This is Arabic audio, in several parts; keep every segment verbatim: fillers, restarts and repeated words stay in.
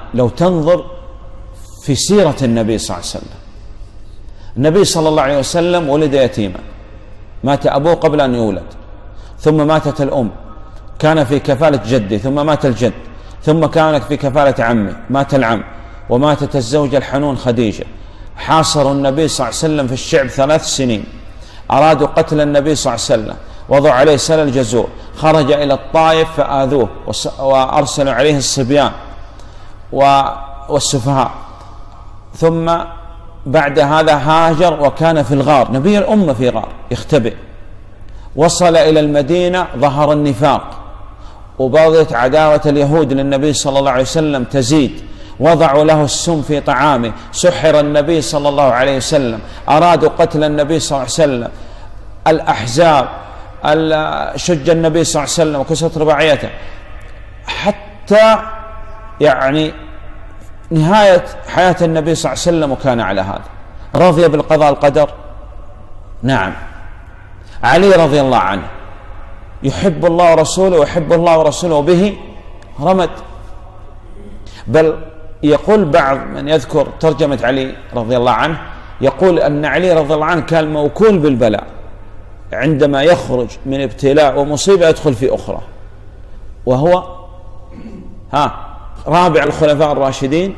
لو تنظر في سيرة النبي صلى الله عليه وسلم. النبي صلى الله عليه وسلم ولد يتيما، مات أبوه قبل أن يولد، ثم ماتت الأم، كان في كفالة جده، ثم مات الجد، ثم كانت في كفالة عمه، مات العم، وماتت الزوجة الحنون خديجة. حاصروا النبي صلى الله عليه وسلم في الشعب ثلاث سنين، أرادوا قتل النبي صلى الله عليه وسلم، وضعوا عليه سل الجزور، خرج إلى الطائف فآذوه وأرسلوا عليه الصبيان والسفهاء، ثم بعد هذا هاجر وكان في الغار، نبي الأمة في غار يختبئ. وصل إلى المدينة، ظهر النفاق وبغضت عداوة اليهود للنبي صلى الله عليه وسلم تزيد، وضعوا له السم في طعامه، سحر النبي صلى الله عليه وسلم، أرادوا قتل النبي صلى الله عليه وسلم، الأحزاب شج النبي صلى الله عليه وسلم وكسرت رباعيته، حتى يعني نهاية حياة النبي صلى الله عليه وسلم وكان على هذا. رضي بالقضاء القدر؟ نعم. علي رضي الله عنه يحب الله ورسوله ويحب الله ورسوله به رمد، بل يقول بعض من يذكر ترجمة علي رضي الله عنه، يقول أن علي رضي الله عنه كان موكول بالبلاء، عندما يخرج من ابتلاء ومصيبة يدخل في أخرى، وهو ها رابع الخلفاء الراشدين،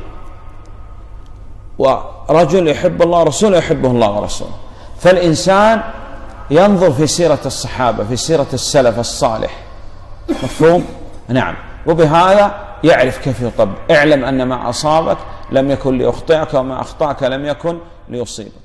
ورجل يحب الله ورسوله يحبه الله ورسوله. فالإنسان ينظر في سيرة الصحابة، في سيرة السلف الصالح، مفهوم؟ نعم. وبهذا يعرف كيف يطبق. اعلم أن ما أصابك لم يكن ليخطئك، وما أخطأك لم يكن ليصيبك.